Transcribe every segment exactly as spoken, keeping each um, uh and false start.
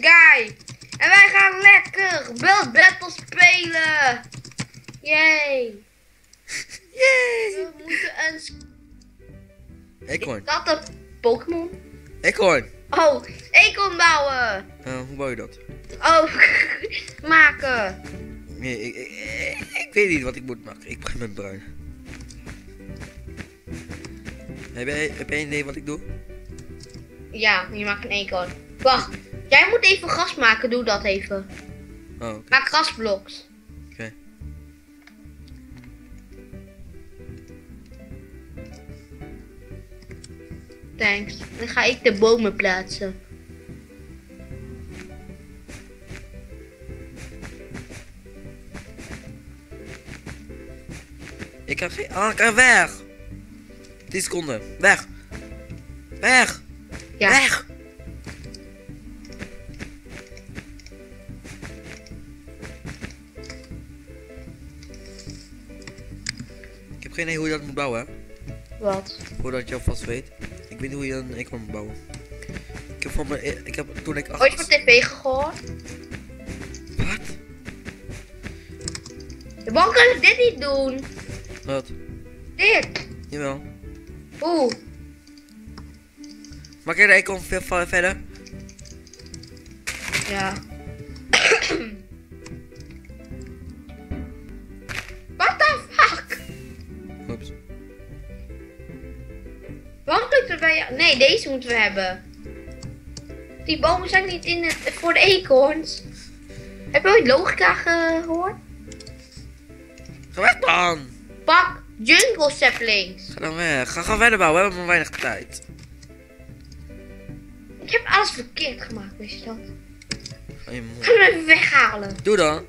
guy. En wij gaan lekker Build Battle spelen. Yay. Yay. We moeten een... Eekhoorn. Is dat een Pokémon? Eekhoorn. Oh, eekhoorn bouwen. Uh, hoe bouw je dat? Oh, maken. Nee, ik, ik, ik, ik weet niet wat ik moet maken. Ik begin met bruin. Heb jij, heb jij een idee wat ik doe? Ja, je maakt een eekhoorn. Wacht, jij moet even gras maken. Doe dat even. Oh, oké. Maak grasbloks. Oké. Okay. Thanks. Dan ga ik de bomen plaatsen. Ik heb geen... Ah, ik kan weg! tien seconden. Weg! Weg! Ja. Weg! Ik heb geen idee hoe je dat moet bouwen, hè? Wat? Voordat je alvast weet. Ik weet niet hoe je een eekhoorn moet bouwen. Ik heb van mijn... Ik heb toen ik... Ooit van tv gehoord? Wat? Waarom kan ik dit niet doen? Wat? Dit. Jawel. Oeh. Maak je de eekhoorn veel veel verder? Ja. What the fuck? Oeps. Waarom lukt het bij jou? Nee, deze moeten we hebben. Die bomen zijn niet in het, voor de eekhoorns. Heb je ooit logica gehoord? Ga weg dan! Pak jungle saplings. Ga dan weg. Ga, ga verder bouwen, we hebben maar weinig tijd. Ik heb alles verkeerd gemaakt, wist je dat? Ga je moe. Ga hem even weghalen. Doe dan.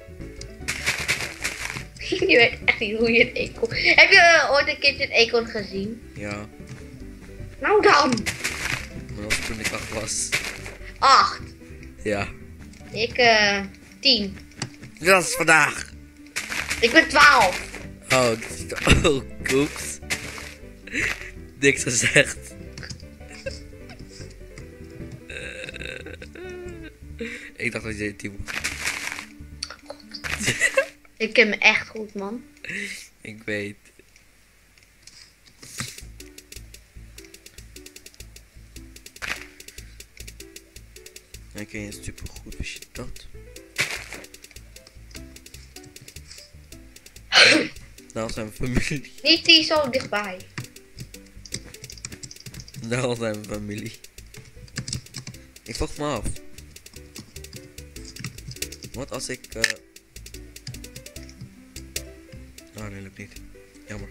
Je weet echt niet hoe je een eekhoorn... Heb je uh, ooit een keertje een eekhoorn gezien? Ja. Nou dan. Maar dat was toen ik acht was. Acht. Ja. Ik eh tien. Dat is vandaag. Ik ben twaalf. Oh, dit is de... Oh, koeks. Niks gezegd. Ik dacht dat je tien was. Ik ken me echt goed, man. Ik weet. Ik ken je super goed, wist je dat? Nou zijn we familie. Niet die zo dichtbij. Nou zijn we familie. Ik vroeg me af. Wat als ik... Uh... Oh nee, lukt niet. Jammer.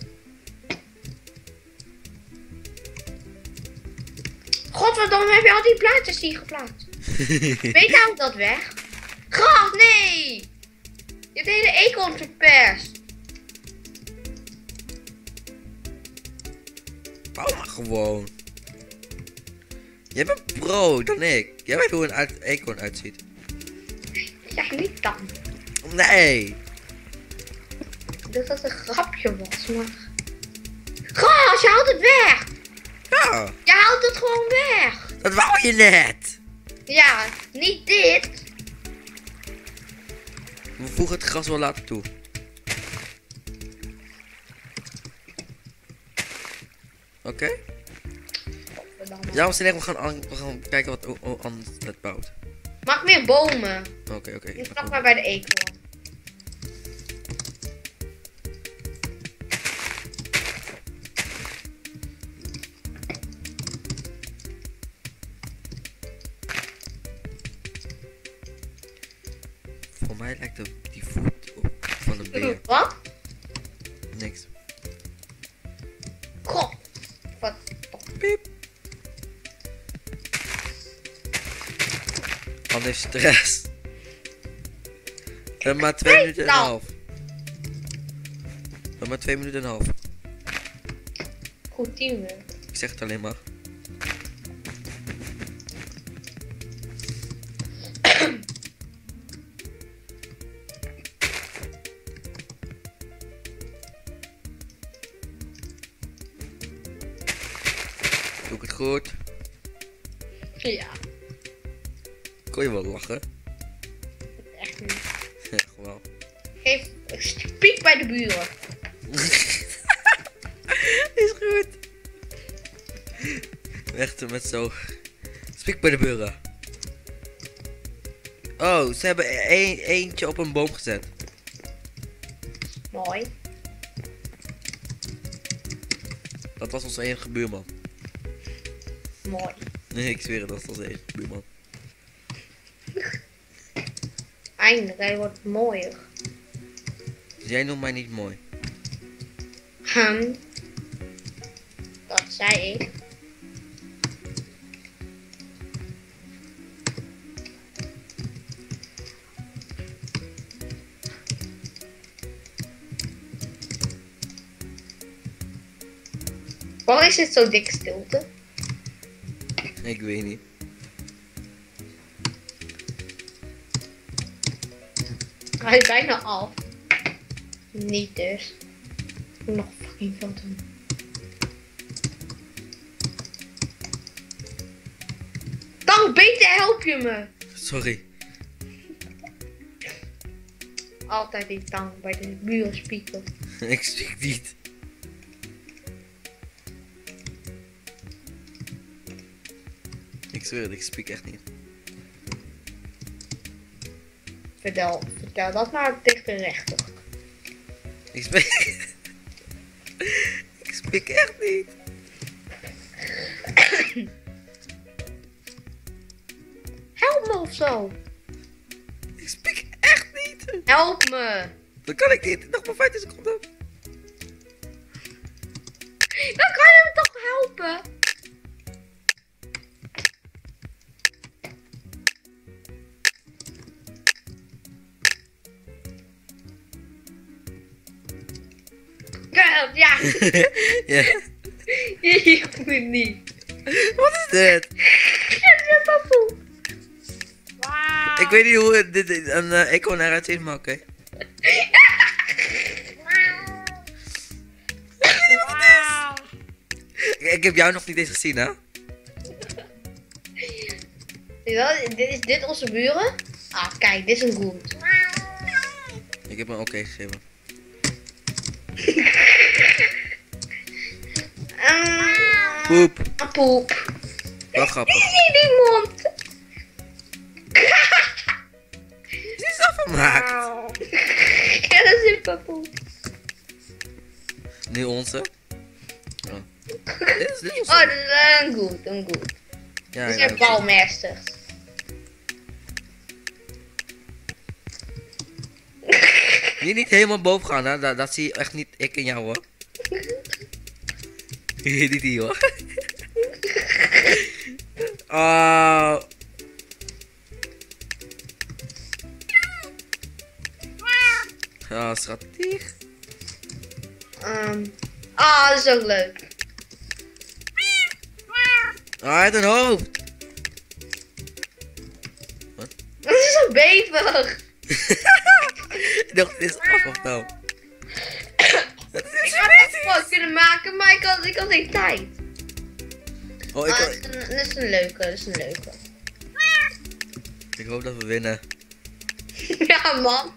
Godverdomme, heb je al die plaatjes hier geplaatst? Weet nou dat weg? Gras, nee! Je hebt de hele eekhoorn verperst. Bouw maar gewoon. Jij bent pro dan ik. Jij weet hoe een uit eekhoorn uitziet. Ja, niet dan. Nee. Ik dacht dat het een grapje was, maar... Gras, je haalt het weg! Ja, Je haalt het gewoon weg! dat wou je net. Ja, niet dit. We voegen het gras wel later toe. Oké. Okay. Ja, we zijn we gaan, aan, we gaan kijken wat o- o- anders het bouwt. Maak meer bomen. Oké, okay, oké. Ik Okay. snap maar bij de eekhoorn. Voor mij lijkt het die voet op van een beer. Wat? Niks. God. Wat? Piep. Man heeft stress. We hebben maar twee minuten en een dan. half. We hebben maar twee minuten en een half. Goed teamwork. Ik zeg het alleen maar. Doe ik het goed? Ja. Kon je wel lachen? Echt niet. Echt wel. Geef spiek bij de buren. Is goed. Echt met zo. Spiek bij de buren. Oh, ze hebben een, eentje op een boom gezet. Mooi. Dat was onze enige buurman. Mooi. Nee, ik zweer het, dat was onze enige buurman. Eindelijk, hij wordt mooier. Jij noemt mij niet mooi. Hm. Dat zei ik. Waarom is het zo dik stilte? Ik weet niet. Hij is bijna af. Niet dus. Ik moet nog fucking veel doen. Dan beter help je me. Sorry. Altijd die tang bij de buren spieken. Ik spiek niet. Ik zweer het, ik spiek echt niet. Vertel, vertel dat maar tegen de rechter. Ik spiek... ik spiek echt niet. Help me of zo. Ik spiek echt niet. Help me. Dat kan ik niet. Nog maar vijftien seconden. Dan kan je me toch helpen. Ja, ja. Ja. Je hield me niet. Wat is dit? Wauw. Ik weet niet hoe dit een uh, echo eruit ziet, maar oké. Wauw. Ik, ik heb jou nog niet eens gezien, hè? Dit is dit onze buren? Ah, kijk, dit is een goed. Ik heb een oké gegeven. Um, Poep. poep. Wel grappig. Zie die mond. Het is afgemaakt. Ja, dat is een poep. Nu onze. Oh. Dit is, dit is Oh, dat is een goed, een goed. ja, Dit ja, zijn bouwmeesters. Niet, niet helemaal boven gaan, hè? Dat, dat zie je echt niet ik en jou, hoor. Niet hier, hoor. Oh. Ah, schattig. Um, ah, dat is ook leuk. Ah, hij heeft een hoofd. Dat is een bever. Ik dacht, dit is af of nou? Ik had het wel kunnen maken, maar ik had, ik had geen tijd. Oh, ik, Ah, dat, is een, dat is een leuke, dat is een leuke. ik hoop dat we winnen. Ja, man.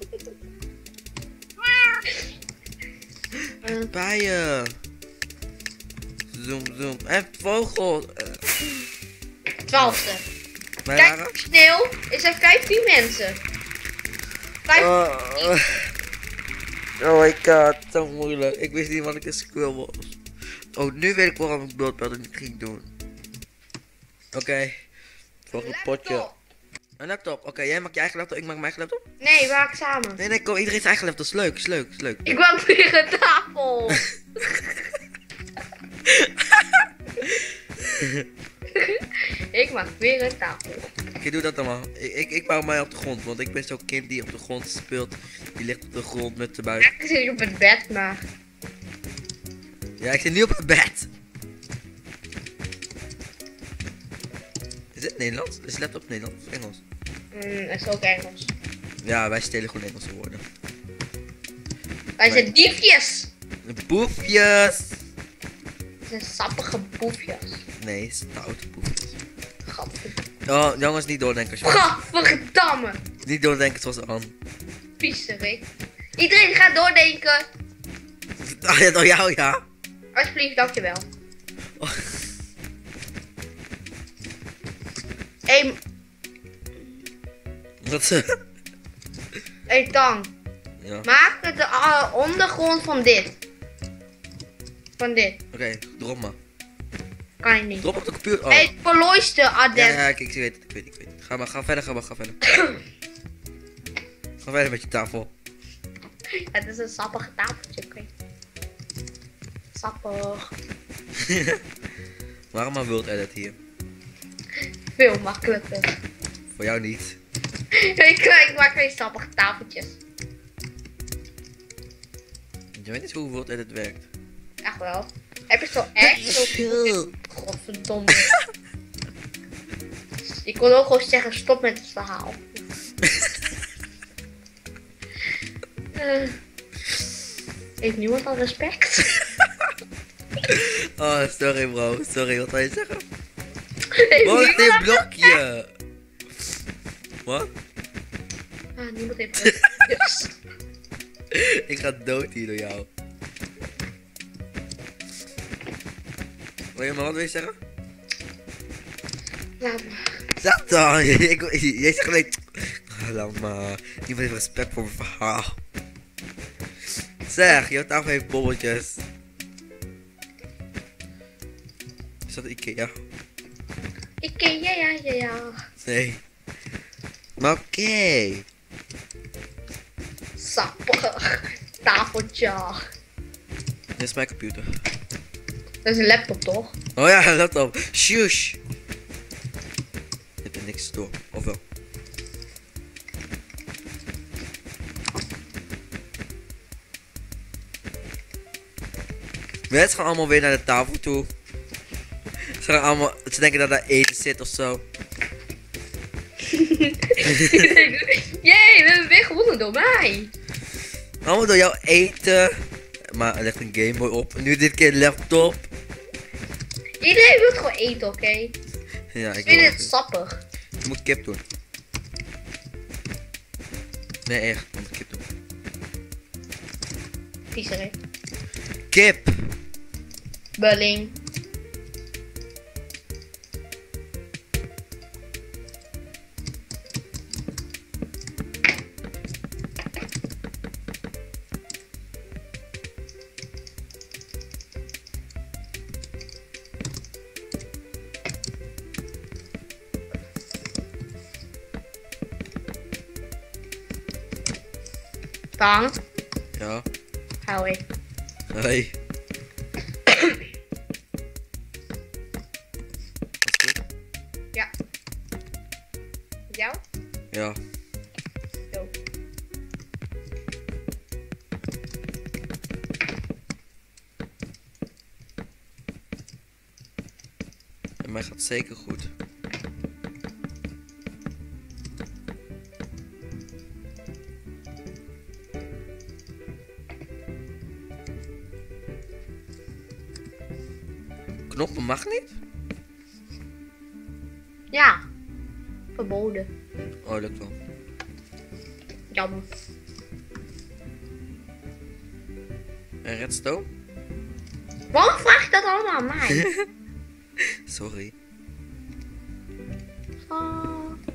Bijen. Zoom, zoom. En vogel. Uh, Twaalfde. mijn Kijk, haren. sneeuw. Er zijn vijftien mensen. Vijf... Oh, oh. Oh my god, zo moeilijk. Ik wist niet wat ik een squirrel was. Oh, nu weet ik waarom ik bloodpelden niet ging doen. Oké. Okay. Volgende potje. Laptop. Een laptop. Oké, okay, jij maakt je eigen laptop, ik maak mijn eigen laptop. Nee, we maken samen. Nee, nee, kom, iedereen zijn eigen laptop. Dat is leuk, is leuk, is leuk. Ik maak weer een tafel. Ik maak weer een tafel. Oké, okay, doe dat dan maar. Ik, ik, ik bouw mij op de grond, want ik ben zo'n kind die op de grond speelt. Die ligt op de grond met de buik. Ik zit op het bed, maar... Ja, ik zit nu op het bed. Is het Nederlands? Is laptop Nederlands of Engels? Mm, het is ook Engels. Ja, wij stelen gewoon Engelse woorden. Wij zijn diefjes. Boefjes! Het zijn sappige boefjes. Nee, stoute boefjes. Grappig. Oh, jongens, niet doordenken alsjeblieft. Gadverdamme. Niet doordenken zoals Ann. Pieserik. Iedereen gaat doordenken. Ah ja, door jou, ja. Alsjeblieft, dankjewel. Oh. Hé, Wat ze? hey, Tang. Ja. Maak de uh, ondergrond van dit. Van dit. Oké, okay, drop maar. Kan je niet. Drop op de computer. Oh. Hey, het verlooiste Ja, Aden. ja, kijk, ik weet het, ik weet het, ik weet het. Ga maar, ga verder, ga maar, ga verder. Ga verder met je tafel. Het is een sappige tafeltje, oké. Sappig. Waarom maar wild edit hier? Veel makkelijker. Voor jou niet. ik, ik maak geen sappige tafeltjes. Je weet niet hoe wild edit werkt. Echt wel. Heb je zo echt zo... Godverdomme. Je kon ook gewoon zeggen stop met het verhaal. uh, heeft niemand al respect? Oh, sorry bro. Sorry, wat wil je zeggen? Heeft Bro, niemand dit al blokje. Wat? Ah, niemand heeft respect. Ik ga dood hier door jou. Wil je maar wat wil je zeggen? Laat maar. Zeg dan. Ik, jij zegt gelijk. Laat maar. Niemand heeft respect voor mijn verhaal. Zeg, jouw tafel heeft bobbeltjes. Is dat Ikea? Ikea, ja, ja, ja, ja. Nee. Maar oké. Okay. Sappig. Tafeltje. Dit is mijn computer. Dat is een laptop, toch? Oh ja, een laptop. Shush. Je hebt er niks door. Of wel? Mensen gaan allemaal weer naar de tafel toe. Ze gaan allemaal, ze denken dat daar eten zit of zo. Jee, we hebben weer gewonnen door mij. Allemaal door jou eten. Maar er ligt een Game Boy op. Nu dit keer een laptop. Iedereen wil gewoon eten, oké? Okay? Ja, ik Ik vind wil het sappig. Je moet kip doen. Nee, echt. Je moet kip doen. Pieserik. Kip. Bulling. Tang. Ja. Hou Hoi. Ja. Jou? Ja. Zo. En mij gaat zeker goed. Knoppen mag niet? Ja. Verboden. Oh, lukt wel. Jammer. En redstone? Waarom vraag je dat allemaal aan mij? Sorry. Oh.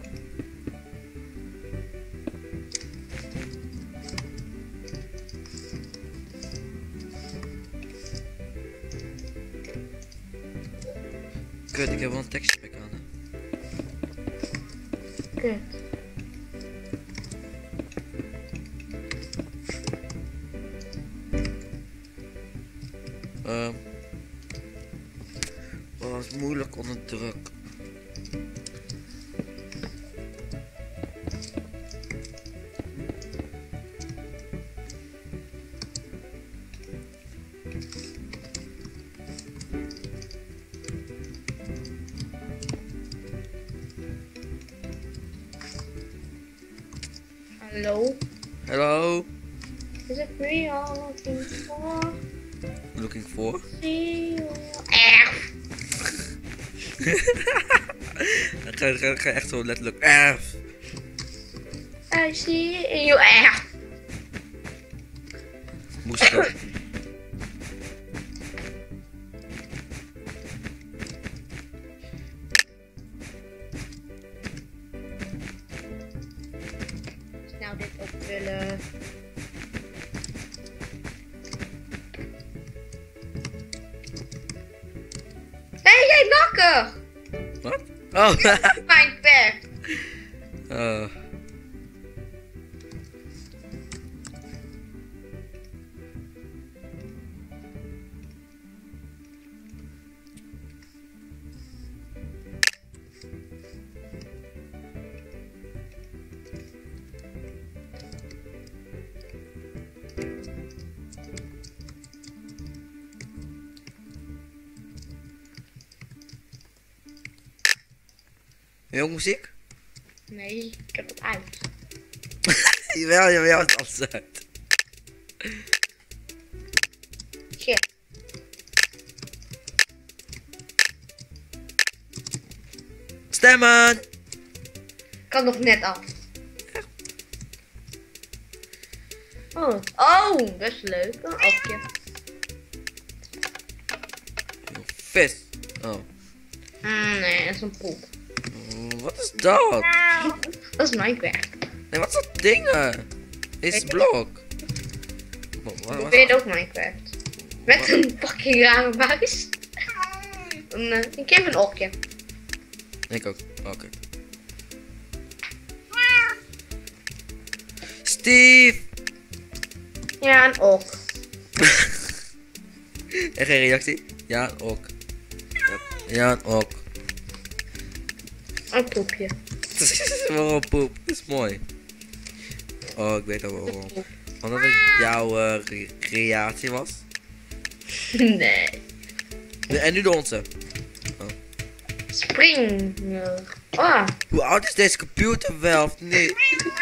Kut, ik heb wel een texturepack aan. Hè. Kut. Ehm. Oh, dat is moeilijk onder druk. Hallo? Hello? Is it me you're looking for? Looking for? See you. Echt. Dan ga, ga, ga echt zo letterlijk. Erf. I see in your ass. Moest dat. Nou, dit opvullen. Hé, jij nakker! Wat? Oh. Mijn pet. Oh. Wil je ook muziek? Nee, ik heb het uit. Jawel, jawel, het is alles uit. Shit. Stemmen! Ik kan nog net af. Oh, oh, best leuk. Een appje. Vis. Oh. Mm, nee, dat is een poep. Oh, wat is dat? Dat is Minecraft. Nee, wat is dat dingen? Is Weet ik. blok. Wat, wat, Ik wat? weet ook Minecraft. Met een fucking rare muis. Een, uh, ik heb een okje. Ik ook. Oké. Steve! Ja, een ok. En geen reactie? Ja, een ok. Ja, een ok. Een poepje. Waarom poep? Dat is mooi. Oh, ik weet al waarom. Omdat het jouw uh, re creatie was. Nee. En nu de onze. Spring. Ah. Hoe oud is deze computer wel of niet?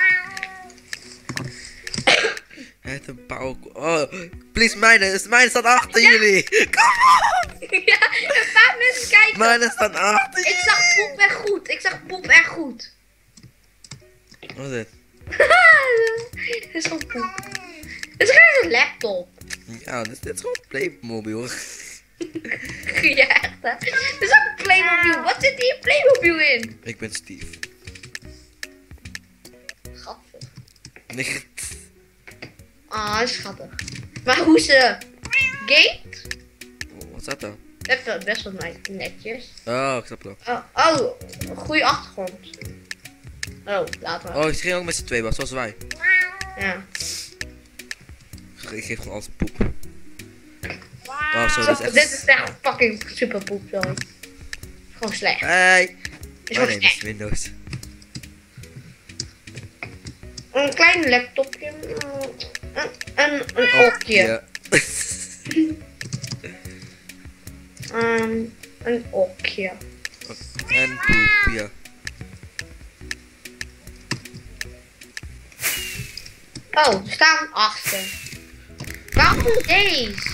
Het een pauw. Oh, please, mijne. Mijne staat achter Ja. jullie. Kom op! Ja, een paar mensen kijken. Mijne staat achter Ik jullie. zag poep echt goed. Ik zag poep echt goed. Wat is dit? Dat is gewoon poep. Het is gewoon een laptop. Ja, dit, dit is gewoon Playmobil. Ja, echt hè. Het is ook een Playmobil. Wat zit hier Playmobil in? Ik ben Steve. Grappig. Nee. Ah, schattig. Maar hoe ze gate? Oh, wat is dat dan? Dat is wel best wel nice, netjes. Oh, ik snap het al. Oh, oh, een goede achtergrond. Oh, later. Oh, ze gingen ook met z'n tweeën, zoals wij. Ja. Ik geef gewoon altijd poep. Oh, zo, dit is echt... Dit is echt fucking super poep, sorry. Gewoon slecht. Hey! Is Oh gewoon nee, dit is slecht. Windows. Een klein laptopje. Een, een, een okje. Ja. Um, een okje. En poep, ja. Oh, er staan achter. Waarom deze?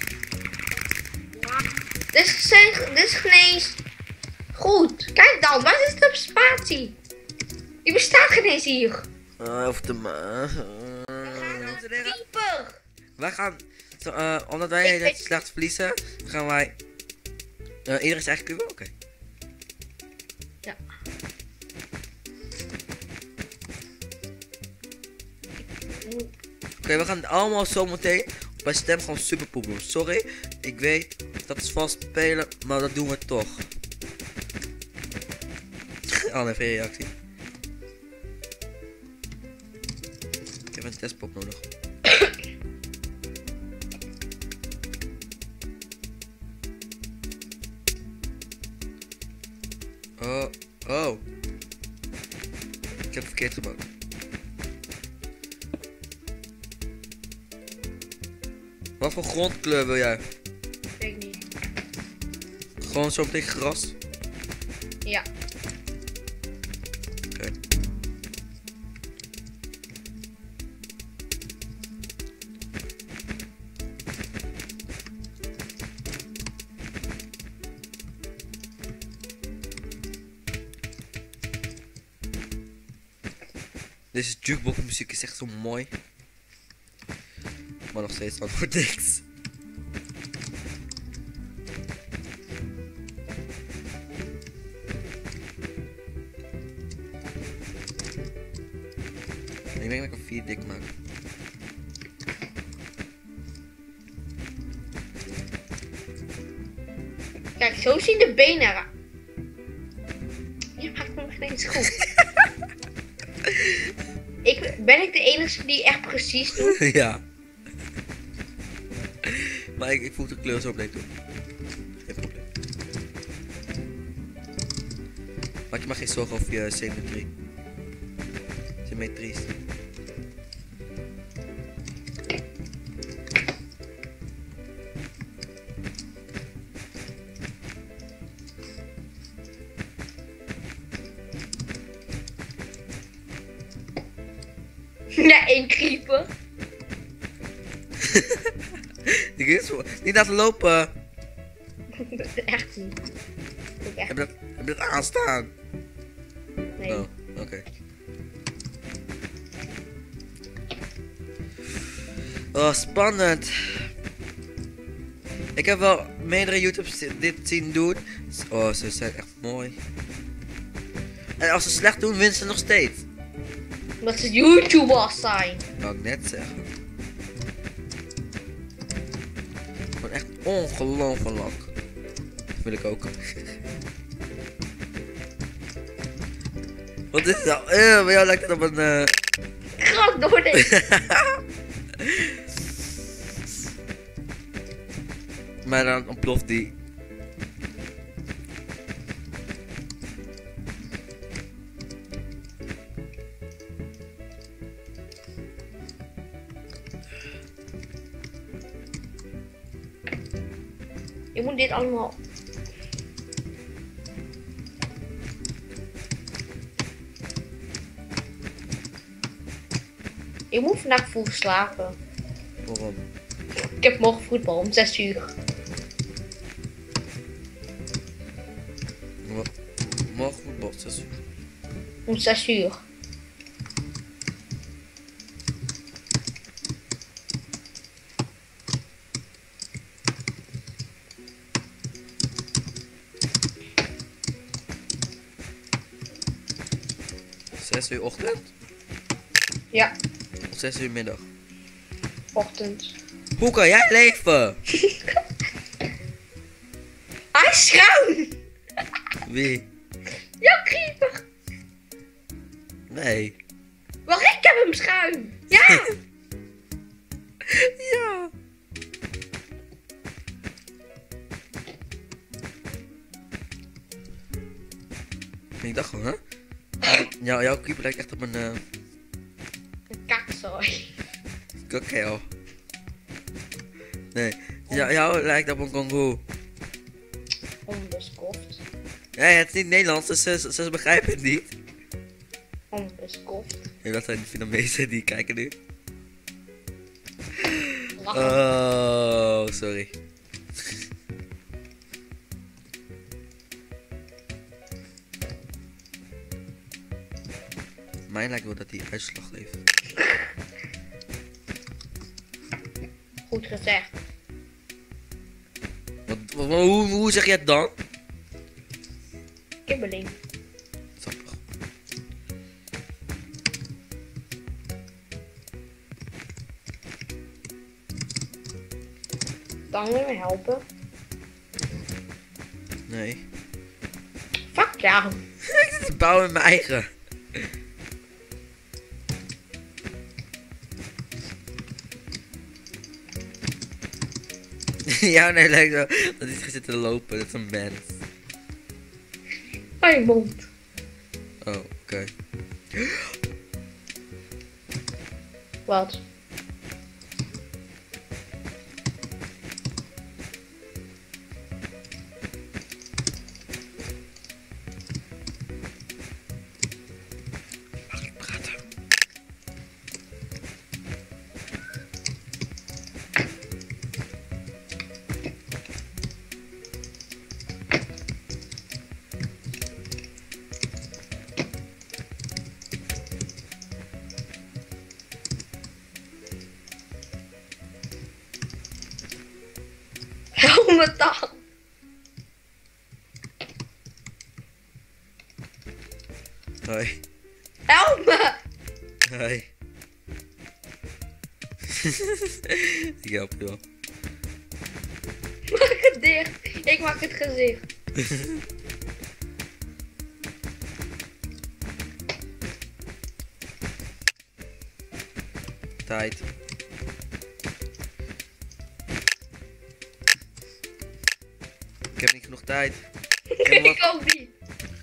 Dit is, geen- dit is geen eens goed. Kijk dan, waar is het op spatie? Die bestaat geen eens hier. Oh, of de ma. Dieper. Wij gaan, zo, uh, omdat wij Ik het weet- slecht verliezen, gaan wij. Uh, iedereen zijn eigen kubo? Oké. Ja. Oké, we gaan allemaal zo meteen bij stem gewoon super poep doen. Sorry, ik weet dat is vast spelen, maar dat doen we toch. Anne heeft geen reactie. Ik heb een testpop nodig. Oh, oh. Ik heb verkeerd gebouwd. Wat voor grondkleur wil jij? Weet ik niet. Gewoon zo meteen gras? Ja. Oké. Deze jukebox muziek is echt zo mooi. Maar nog steeds antwoord niks. Ik denk dat ik een vier dik maak. Kijk, zo zien de benen eruit. Je maakt me geen eens goed. ik, ben ik de enige die echt precies doet? Ja. Maar ik, ik voeg de kleur zo op denk doen. Geen probleem. Maak je maar geen zorgen over je symmetrie. Symmetries. Ja, één creeper. Die is zo- niet laten lopen. Echt niet. Ik echt Heb je dat, heb je dat aanstaan? nee. Oh, oké. Oh, spannend. Ik heb wel meerdere YouTubers dit zien doen. Oh, ze zijn echt mooi. En als ze slecht doen, winnen ze nog steeds. Omdat ze YouTubers zijn. Wou ik net zeggen. Gewoon echt ongelooflijk. Dat wil ik ook. Wat is het nou? Eh, bij jou lijkt het op een... eh, Krak door dit. Maar dan ontploft die. Je moet dit allemaal. Ik moet vandaag vroeg slapen. Waarom? Ik heb morgen voetbal om zes uur. Wa- Morgen voetbal, zes uur. Om zes uur. Zes uur ochtend? Ja, Of zes uur middag? ochtend. Hoe kan jij leven? Hij is schuin! Wie? Jouw creeper! Nee. Wacht, ik heb hem schuin! Ja! Ja. Ik dacht gewoon, hè? Jou, jouw keeper lijkt echt op een uh, Een kakzooi. kakeel. Nee, jou, jou lijkt op een kongoe. Onbeskoft. Ja, het is niet Nederlands, dus ze, ze, ze begrijpen het niet. Onbeskoft. En dat zijn de Vietnamezen die kijken nu. Lachen. Oh, sorry. Mij lijkt wel dat hij uitslag heeft. Goed gezegd. Wat, wat- hoe, hoe zeg je het dan? Kibbeling. Sappig. Dan wil je me helpen. Nee. Fuck jou. Ik zit te bouwen met mijn eigen. Ja, nee, lijkt wel dat hij zit te lopen. Dat is een mens. Hou je mond. Oh, oké. Wat? Mag ik praten? Domme tang. Hoi. Help me. Hoi. Ik help je wel. Maak het dicht. Ik maak het gezicht. Tijd. Ik heb niet genoeg tijd. Ik heb nog Ik ook niet.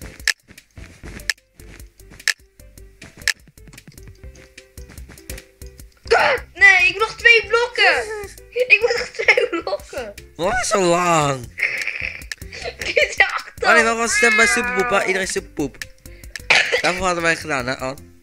Kut! Nee, ik moet nog twee blokken. Ik moet nog twee blokken. wat zo lang? Kut erachter. Oh nee, we gaan stemmen bij Superpoep, hè? Iedereen Superpoep. Daarvoor hadden wij gedaan, hè, An?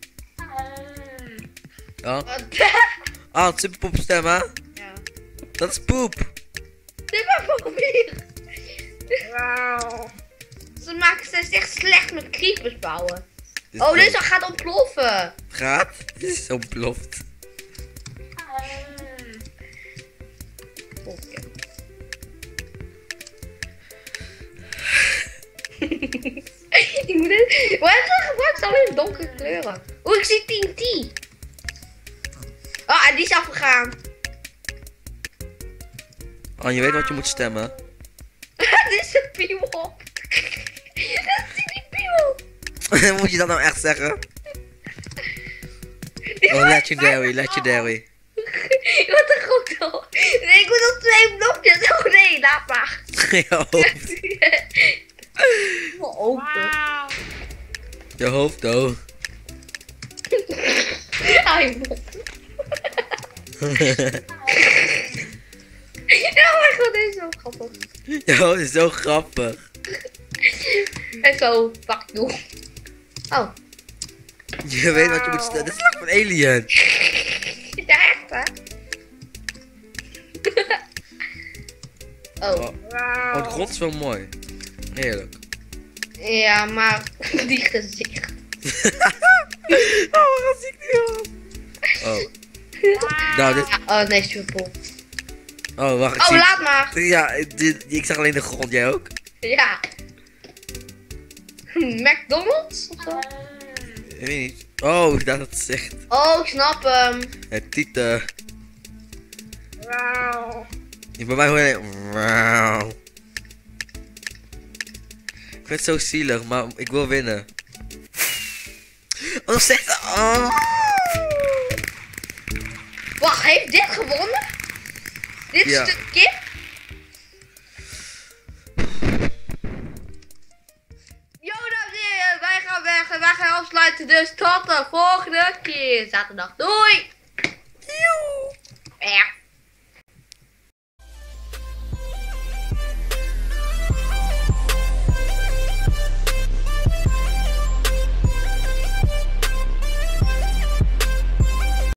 An? Wat? An, Superpoep stemmen. Ja. Dat is poep. Dit maar probeer. Wauw. Ze maken ze echt slecht met creepers bouwen. Dit Oh, is- deze gaat ontploffen. Gaat? Dit is zo ploft. Ik moet het... Waarom gebruikt ze alleen donkere kleuren? Oeh, ik zie tien T. Oh, en die is afgegaan. An, je weet wat je moet stemmen. Dit is een piemel. Dat is die piemel. Moet je dat nou echt zeggen? Die Oh, maakt legendary, bijna legendary. af. Wat een goed hoor. Nee, ik moet nog twee blokjes. Oh nee, laat maar. Je hoofd. Wel open. Je hoofd, oh. Ai, mop. Ja, maar god, dit is zo grappig. Je hoofd is zo grappig. En zo, fuck you. Oh. Je weet wat je moet stemmen. Dit is echt van Alien. Ja, echt hè? Oh. Oh. Oh, de grond is wel mooi. Heerlijk. Ja, maar die gezicht. Oh, wat zie ik nu al? Oh. Nou, dit... Ja, oh nee, super. Oh, wacht. Ik Oh, zie... laat maar. Ja, dit... ik zag alleen de grond. Jij ook? Ja. McDonald's of zo? Ik weet niet. Oh, dat is echt... Oh, ik snap hem. Het tieten. Wauw. Bij mij hoor je... Wauw. Ik vind het zo zielig, maar ik wil winnen. Oh, nog steeds... Oh. Wacht, heeft dit gewonnen? Dit Ja. stuk kip? Yo, dames en heren, wij gaan weg en wij gaan afsluiten. Dus tot de volgende keer. Zaterdag. Doei!